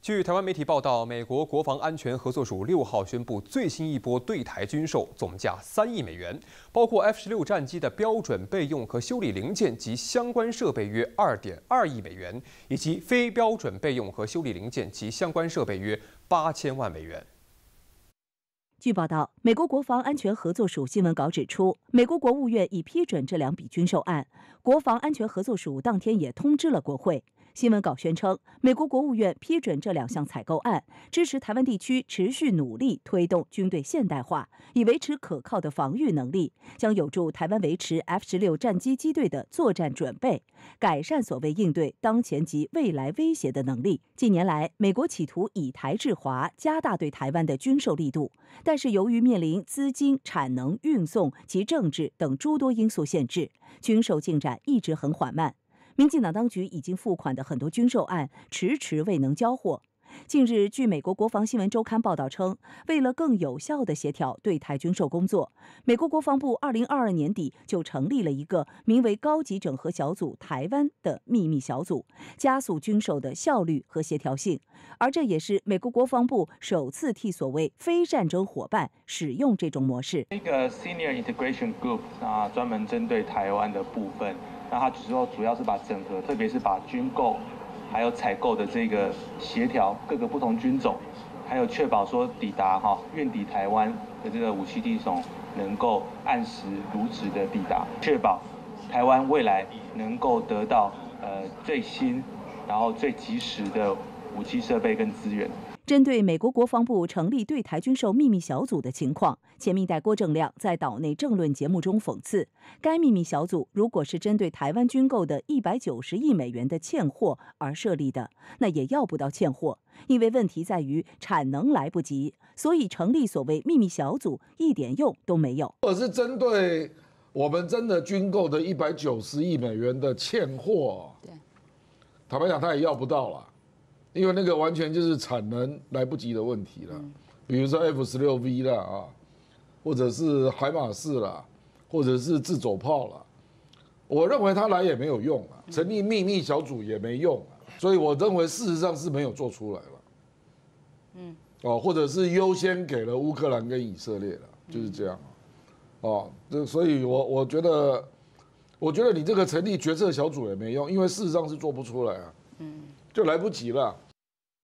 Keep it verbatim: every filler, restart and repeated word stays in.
据台湾媒体报道，美国国防安全合作署六号宣布最新一波对台军售，总价三亿美元，包括 F 十六战机的标准备用和修理零件及相关设备约二点二亿美元，以及非标准备用和修理零件及相关设备约八千万美元。 据报道，美国国防安全合作署新闻稿指出，美国国务院已批准这两笔军售案，国防安全合作署当天也通知了国会。新闻稿宣称，美国国务院批准这两项采购案，支持台湾地区持续努力推动军队现代化，以维持可靠的防御能力，将有助台湾维持 F 十六战机机队的作战准备，改善所谓应对当前及未来威胁的能力。近年来，美国企图以台制华，加大对台湾的军售力度。 但是，由于面临资金、产能、运送及政治等诸多因素限制，军售进展一直很缓慢。民进党当局已经付款的很多军售案迟迟未能交货。近日，据美国国防新闻周刊报道称，为了更有效地协调对台军售工作，美国国防部二零二二年底就成立了一个名为“高级整合小组台湾”的秘密小组，加速军售的效率和协调性。而这也是美国国防部首次替所谓非战争伙伴使用这种模式。 这个 Senior Integration Group 啊，专门针对台湾的部分，那它主要主要是把整合，特别是把军购。 还有采购的这个协调各个不同军种，还有确保说抵达哈运抵台湾的这个武器递送能够按时如职的抵达，确保台湾未来能够得到呃最新然后最及时的武器设备跟资源。 针对美国国防部成立对台军售秘密小组的情况，前秘代郭正亮在岛内政论节目中讽刺，该秘密小组如果是针对台湾军购的一百九十亿美元的欠货而设立的，那也要不到欠货，因为问题在于产能来不及，所以成立所谓秘密小组一点用都没有。 或者是针对我们真的军购的一百九十亿美元的欠货，对，坦白讲他也要不到了。 因为那个完全就是产能来不及的问题了，比如说 F 十六 V 啦啊，或者是海马士啦，或者是自走炮啦，我认为他来也没有用啊，成立秘密小组也没用啊，所以我认为事实上是没有做出来了，嗯，哦，或者是优先给了乌克兰跟以色列了，就是这样，哦，这所以我我觉得，我觉得你这个成立决策小组也没用，因为事实上是做不出来啊，嗯，就来不及了。